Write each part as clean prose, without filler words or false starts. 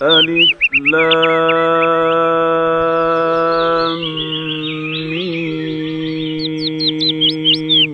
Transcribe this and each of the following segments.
ألف لام ميم.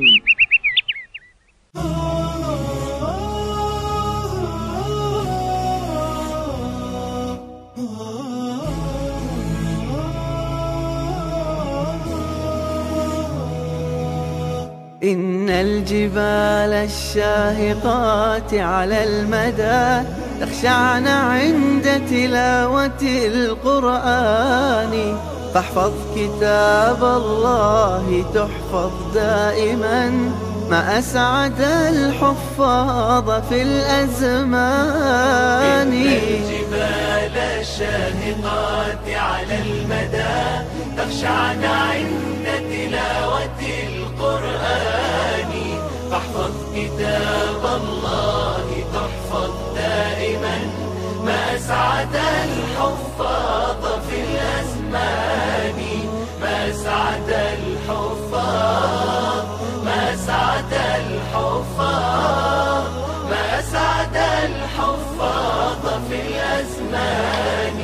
إن الجبال الشاهقات على المدى تخشعن عند تلاوة القرآن، فاحفظ كتاب الله تحفظ دائما، ما أسعد الحفاظ في الأزمان. إن الجبال الشاهقات على المدى تخشعن عند تلاوة القرآن، فاحفظ كتاب الله تحفظ دائما، ما أسعد الحفاظ في الأزمان. ما أسعد الحفاظ، ما أسعد الحفاظ، ما أسعد الحفاظ في الأزمان.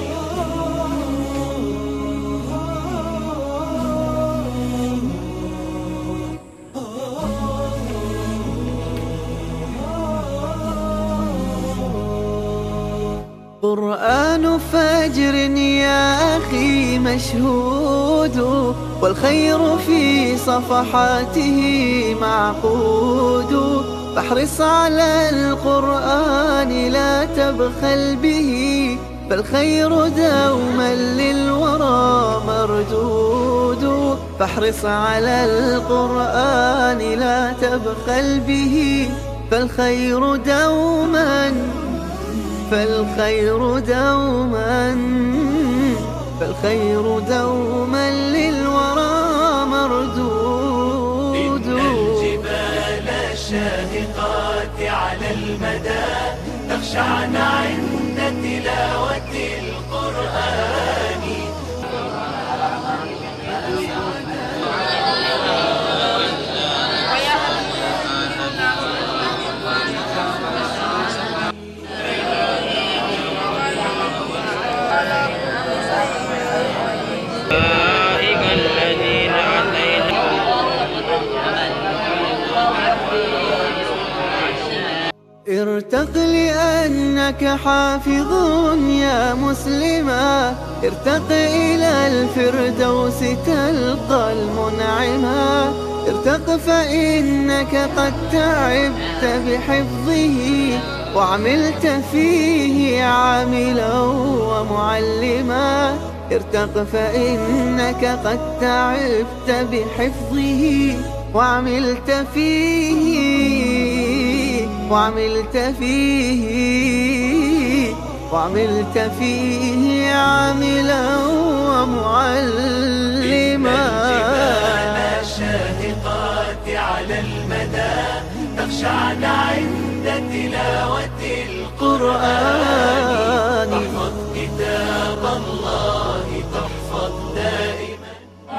قرآن فجر يا أخي مشهود، والخير في صفحاته معقود، فاحرص على القرآن لا تبخل به، فالخير دوما للورى مردود. فاحرص على القرآن لا تبخل به، فالخير دوما، فالخير دوما، فالخير دوما للورى مردود. إن الجبال الشاهقات على المدى تخشعن عند تلاوة القرآن. ارتق لأنك حافظ يا مسلما، ارتق إلى الفردوس تلقى المنعما، ارتق فإنك قد تعبت بحفظه، وعملت فيه عاملا ومعلما. ارتق فإنك قد تعبت بحفظه، وعملت فيه، وعملت فيه، وعملت فيه عاملا ومعلما. الجبال الشاهقات على المدى تخشعن عند تلاوة القرآن، فاحفظ كتاب الله تحفظ دائما.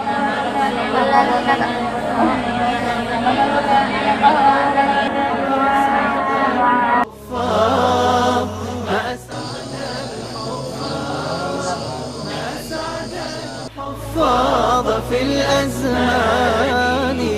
حفاظ في الأزمان.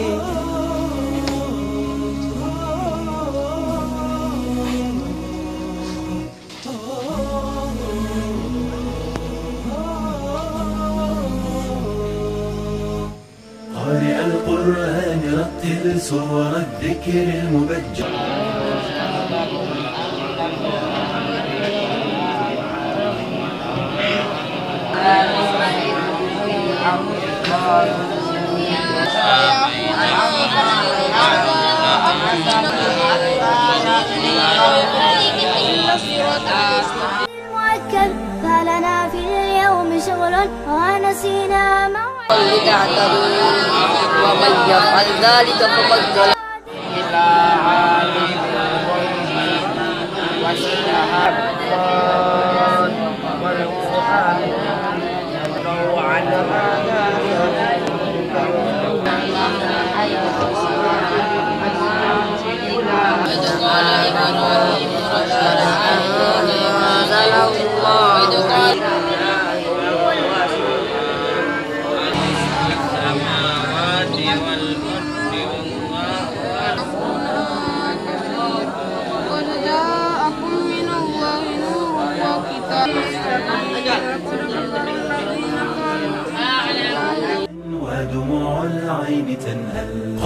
قارئ القرآن رتل صور الذكر المبجل. فلنا في اليوم شغل ونسينا موعدا لتعتدوا ومن يفعل ذلك فقد ظلم. إلى عالم الغيب والشهادة والقرآن يدعو على هذا قال إبراهيم ربنا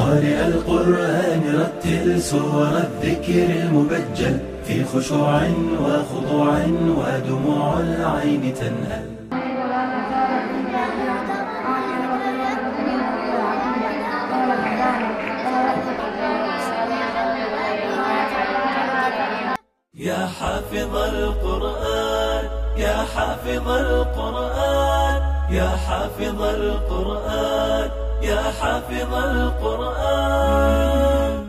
قارئ القرآن رتل سور الذكر المبجل في خشوع وخضوع ودموع العين تنهل. يا حافظ القرآن يا حافظ القرآن يا حافظ القرآن يا حافظ القرآن.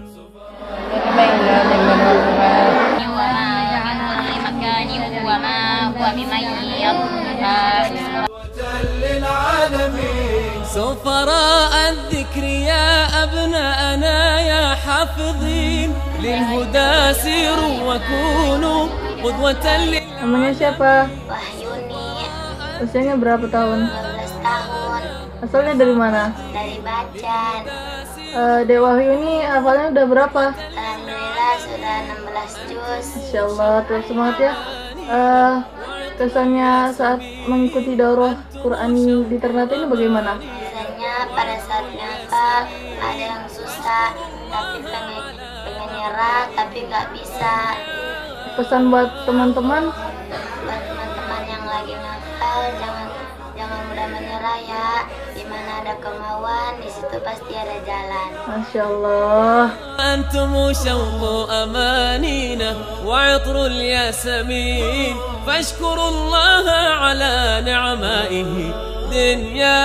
سفراء الذكر يا أبناءنا يا حافظين للهدى سيروا وكونوا قدوة Namanya siapa? Wahyuni, Usianya berapa tahun? 12 tahun, Asalnya dari mana? dari Bacan. Dek Wahyu ini hafalnya udah berapa? Alhamdulillah sudah 16 juz. Insya Allah, terus semangat ya. Kesannya saat mengikuti daurah Qur'ani di Ternate ini bagaimana? Biasanya pada saat nyata ada yang susah, tapi pengen nyerah tapi nggak bisa. Pesan buat teman-teman? Buat teman-teman yang lagi ngafal, jangan mudah menyerah ya. Dimana ada kemauan, di situ pasti ada jalan. Masya Allah. أنتم شوق أمانينا وعطر الياسمين فاشكروا الله على نعمائه دنيا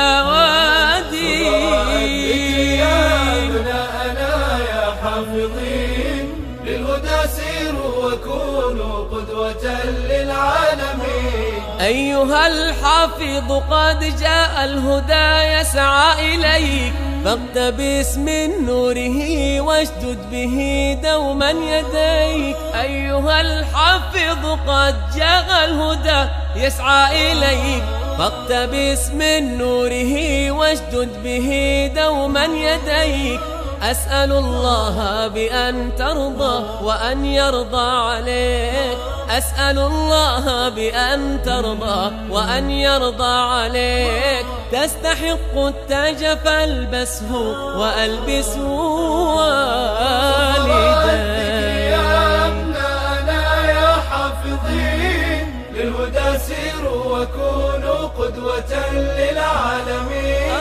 ودين. يا أبناءنا يا حافظين للهدى سيروا وكونوا قدوة للعالمين. أيها الحافظ قد جاء الهدى يسعى إليك فاقتبس من نوره واشدد به دوما يديك. أيها الحافظ قد جاء الهدى يسعى إليك فاقتبس من نوره واشدد به دوما يديك. أسأل الله بأن ترضى وأن يرضى عليك. أسأل الله بأن ترضى وأن يرضى عليك. تستحق التاج فالبسه وألبسه والديك. يا أبناءنا يا حافظين للهدى سيروا وكونوا قدوة للعالمين.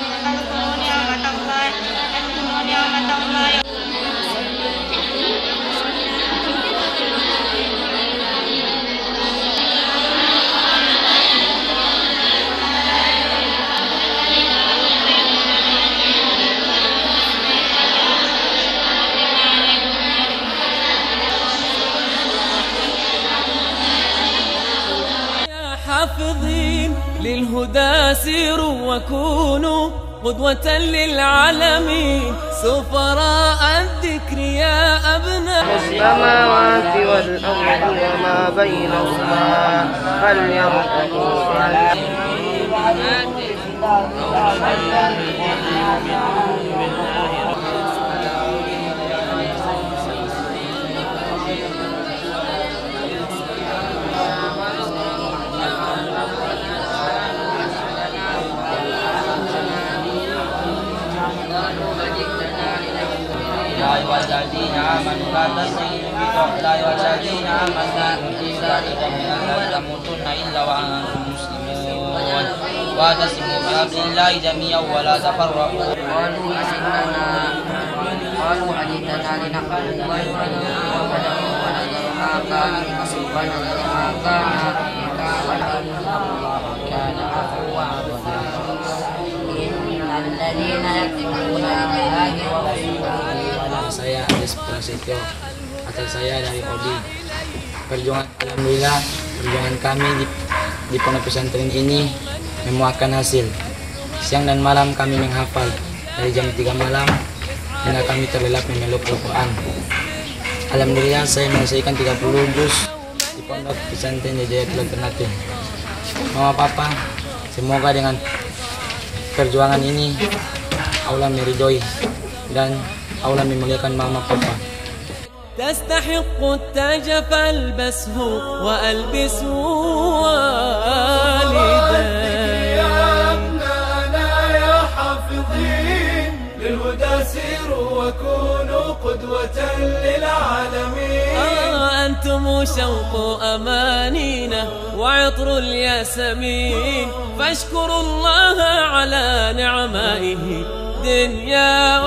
حافظين للهدى سيروا وكونوا قدوة للعالمين سفراء الذكر يا أبناء السماوات والأرض وما بينهما فليرتقوا والذين آمنوا لا تستهينوا بقول الله والذين آمنا في ذلك من لا تموتن إلا وأنتم مسلمون واعتصموا بحبل الله جميعا ولا تفرقوا. قالوا حديثنا لنقل كان عفوا الذين يكتمون بالله ورسوله. Saya Ades Prasetyo, asal saya dari Odi. Alhamdulillah, perjuangan kami di pondok pesantren ini memuahkan hasil. Siang dan malam kami menghafal dari jam 3 malam hingga kami terlelap memeluk Al-Quran. Alhamdulillah, saya menyelesaikan 30 juz di pondok pesantren Hidayatul Ternate. Mama Papa, semoga dengan perjuangan ini Allah meridhoi dan Allah memuliakan Mama Papa. تستحق التاج فالبسه وألبسه والديك. يا أبناءنا يا حافظين للهدى سيروا قدوة للعالمين. أنتم شوق أمانينا وعطر الياسمين، فاشكروا الله على نعمائه دنيا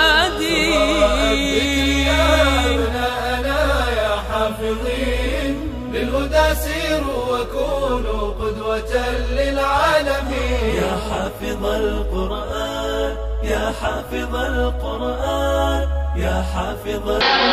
ودين. يا أبناءنا يا حافظين للهدى سيروا وكونوا قدوة للعالمين. يا حافظ القرآن يا حافظ القرآن يا حافظ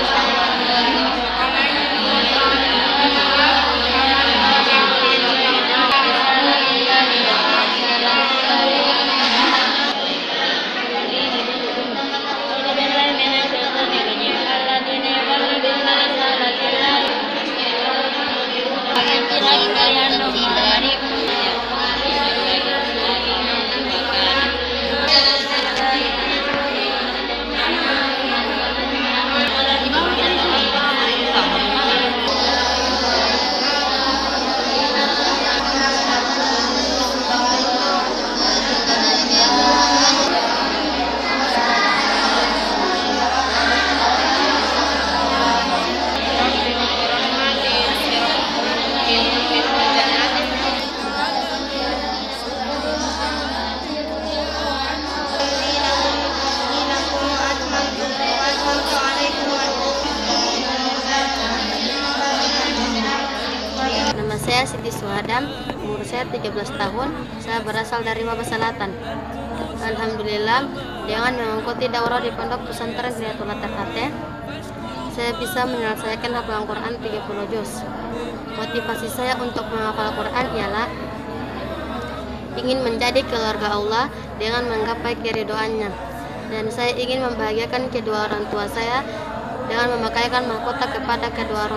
Nama saya Siti Suhadam, umur saya 17 tahun, saya berasal dari Mabas Selatan. Alhamdulillah, dengan mengikuti daurah di Pondok Pesantren Riyatul Taqate, saya bisa menyelesaikan hafalan Quran 30 juz. Motivasi saya untuk menghafal Quran ialah ingin menjadi keluarga Allah dengan menggapai keridhoannya, dan saya ingin membahagiakan kedua orang tua saya dengan memakaikan mahkota kepada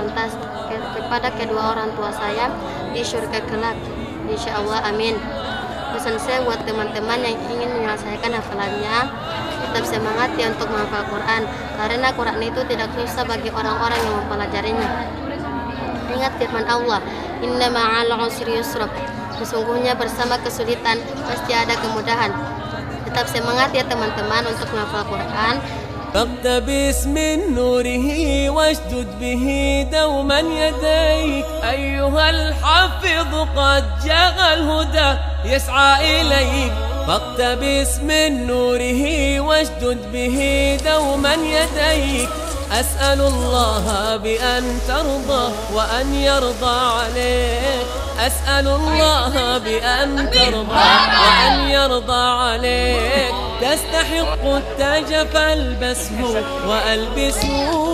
kedua orang tua saya di surga kelak, insya Allah, amin. Pesan saya buat teman-teman yang ingin menyelesaikan hafalannya, tetap semangat ya untuk menghafal Quran, karena Quran itu tidak susah bagi orang-orang yang mempelajarinya. Ingat firman Allah, inna ma'al usri yusra, sesungguhnya bersama kesulitan pasti ada kemudahan. Tetap semangat ya teman-teman untuk menghafal Quran. فاقتبس من نوره واشدد به دوما يديك أيها الحافظ قد جاء الهدى يسعى إليك. فاقتبس من نوره واشدد به دوما يديك أسأل الله بأن ترضى وأن يرضى عليك. أسأل الله بأن ترضى وأن يرضى عليك. تستحق التاج فالبسه وألبسه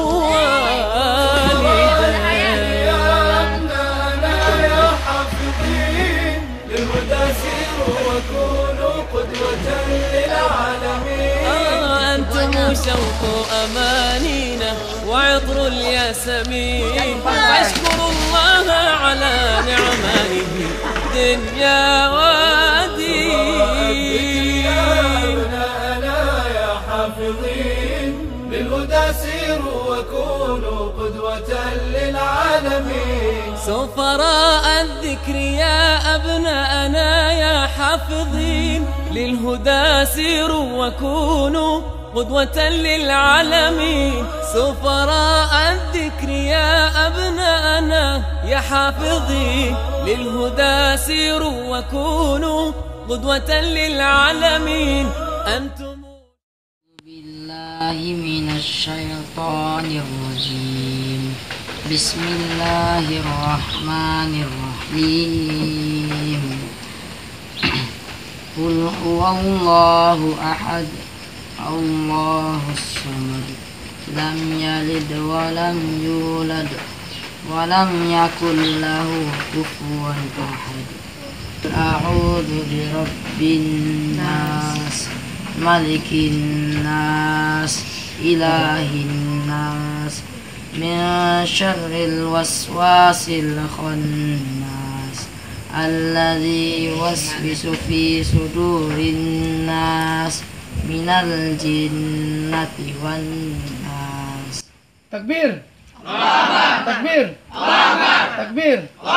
والديك. يا أبناءنا يا حافظين للهدى سيروا وكونوا قدوة للعالمين. أنتم شوق أمانينا وعطر الياسمين، فاشكروا الله على نعمائه دنيا ودين. يا أبناءنا يا حافظين للهدى سيروا وكونوا قدوة للعالمين. سفراء الذكر يا أبناءنا يا حافظين للهدى سيروا وكونوا قدوة للعالمين. سفراء الذكر يا أبناءنا يا حافظين للهدى سيروا وكونوا قدوة للعالمين. أنتم بالله من الشيطان الرجيم. بسم الله الرحمن الرحيم. قل هو الله أحد الله الصمد لم يلد ولم يولد ولم يكن له كفوا أحد. أعوذ برب الناس ملك الناس إله الناس من شر الوسواس الخناس الذي يوسوس في صدور الناس من الجنة والناس. تكبير تكبير تكبير.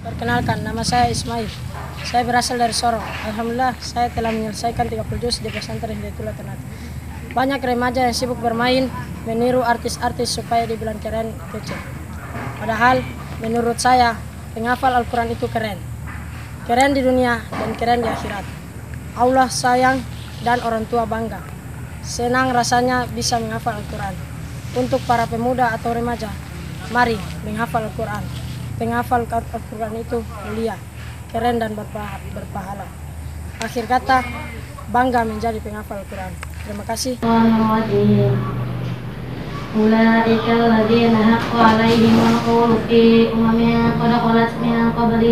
Perkenalkan, nama saya Ismail. Saya berasal dari Sorong. Alhamdulillah, saya telah menyelesaikan 30 juz di pesantren Hidayatullah Ternate. Banyak remaja yang sibuk bermain, meniru artis-artis supaya dibilang keren, kece. Padahal, menurut saya, penghafal Al-Quran itu keren. Keren di dunia dan keren di akhirat. Allah sayang dan orang tua bangga. Senang rasanya bisa menghafal Al-Quran. Untuk para pemuda atau remaja, mari menghafal Al-Quran. Penghafal Al-Quran itu mulia, keren dan berpahala. Akhir kata, bangga menjadi penghafal Al-Quran. Terima kasih. أولئك الذين حق عليهم القول في أمم قد خلت من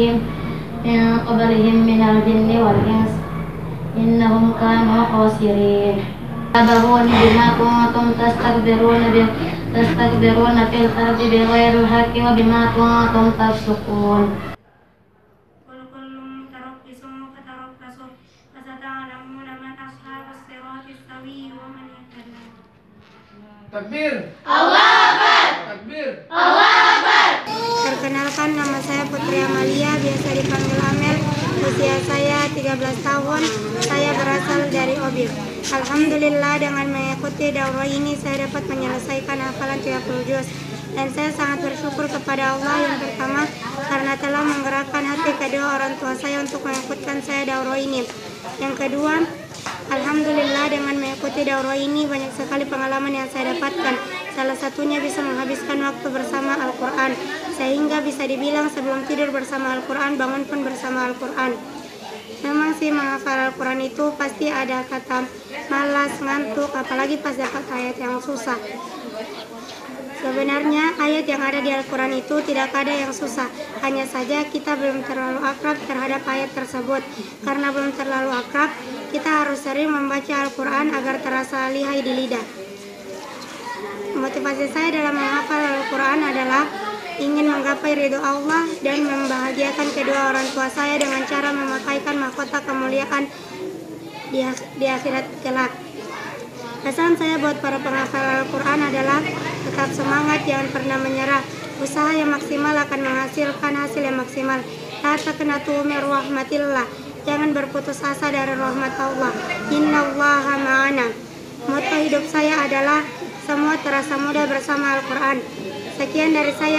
قبلهم من الجن والإنس إنهم كانوا خاسرين تبغون بما كنتم تستكبرون في الأرض بغير الحق وبما كنتم تفسقون وكل متربص فتربصوا فستعلمون من أصحاب الصراط السوي ومن يهتدي. Takbir. Allah Akbar. Takbir. Allah Akbar. Perkenalkan, nama saya Putri Amalia, biasa dipanggil Amel. Usia saya 13 tahun. Saya berasal dari Obib. Alhamdulillah, dengan mengikuti daurah ini saya dapat menyelesaikan hafalan 30 juz. Dan saya sangat bersyukur kepada Allah yang pertama karena telah menggerakkan hati kedua orang tua saya untuk mengikutkan saya daurah ini. Yang kedua, alhamdulillah dengan mengikuti daurah ini banyak sekali pengalaman yang saya dapatkan. Salah satunya bisa menghabiskan waktu bersama Al-Quran, sehingga bisa dibilang sebelum tidur bersama Al-Quran, bangun pun bersama Al-Quran. Memang sih menghafal Al-Quran itu pasti ada kata malas, ngantuk, apalagi pas dapat ayat yang susah. Sebenarnya ayat yang ada di Al-Quran itu tidak ada yang susah, hanya saja kita belum terlalu akrab terhadap ayat tersebut. Karena belum terlalu akrab, kita harus sering membaca Al-Quran agar terasa lihai di lidah. Motivasi saya dalam menghafal Al-Quran adalah ingin menggapai ridho Allah dan membahagiakan kedua orang tua saya dengan cara memakaikan mahkota kemuliaan di akhirat kelak. Pesan saya buat para penghafal Al-Quran adalah tetap semangat, jangan pernah menyerah. Usaha yang maksimal akan menghasilkan hasil yang maksimal. La taqnatu min rahmatillah. Jangan berputus asa dari rahmat Allah. Innallaha ma'ana. Motto hidup saya adalah semua terasa mudah bersama Al-Quran. Sekian dari saya.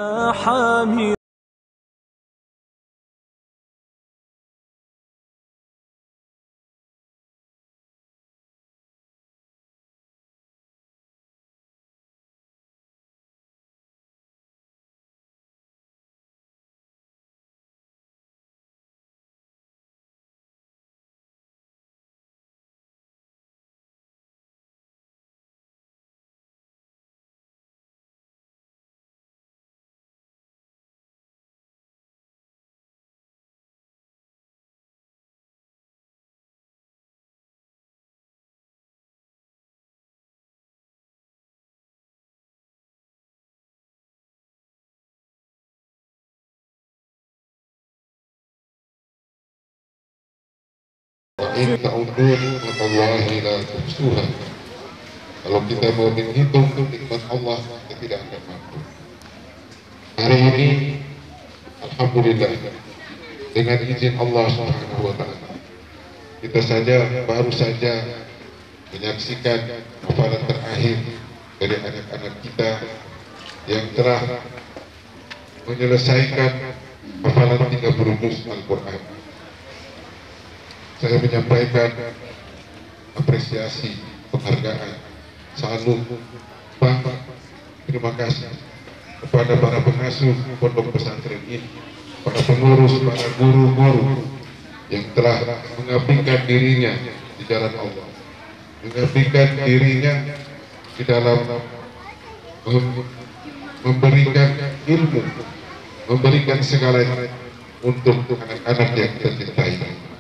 In ta'udun ni'matallahi la tuhsuha. Kalau kita mau menghitung nikmat Allah, kita tidak akan mampu. Hari ini, alhamdulillah, dengan izin Allah Subhanahu wa Ta'ala, kita baru saja menyaksikan hafalan terakhir dari anak-anak kita yang telah menyelesaikan hafalan 30 juz Al-Quran. Saya menyampaikan apresiasi, penghargaan, salut, bangga, terima kasih kepada para pengasuh pondok pesantren ini, para pengurus, para guru-guru yang telah mengabdikan dirinya di jalan Allah, mengabdikan dirinya di dalam memberikan ilmu, memberikan segalanya untuk anak-anak yang tercintai.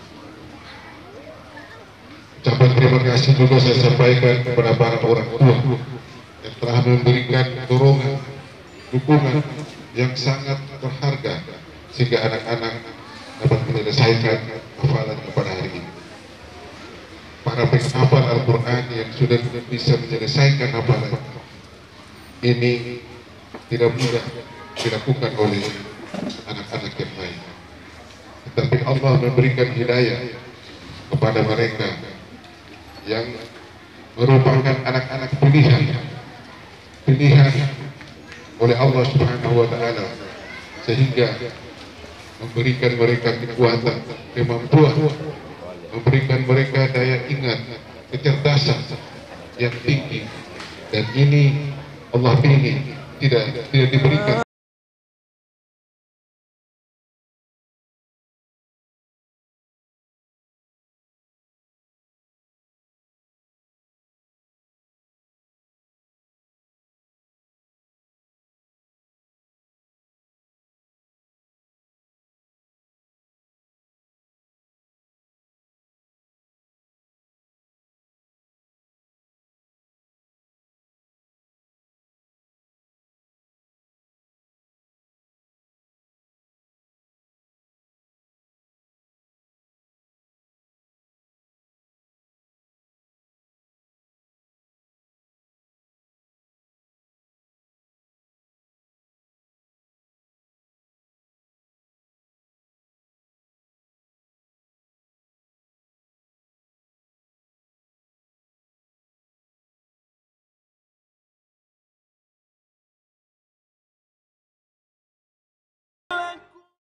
Ucapan terima kasih juga saya sampaikan kepada para orang tua yang telah memberikan dorongan, dukungan yang sangat berharga sehingga anak-anak dapat menyelesaikan hafalan pada hari ini. Para penghafal Al-Quran yang sudah bisa menyelesaikan hafalan ini tidak mudah dilakukan oleh anak-anak yang lain. tapi Allah memberikan hidayah kepada mereka yang merupakan anak-anak pilihan oleh Allah Subhanahu wa Ta'ala, sehingga memberikan mereka kekuatan, kemampuan, memberikan mereka daya ingat, kecerdasan yang tinggi, dan ini Allah ingin tidak diberikan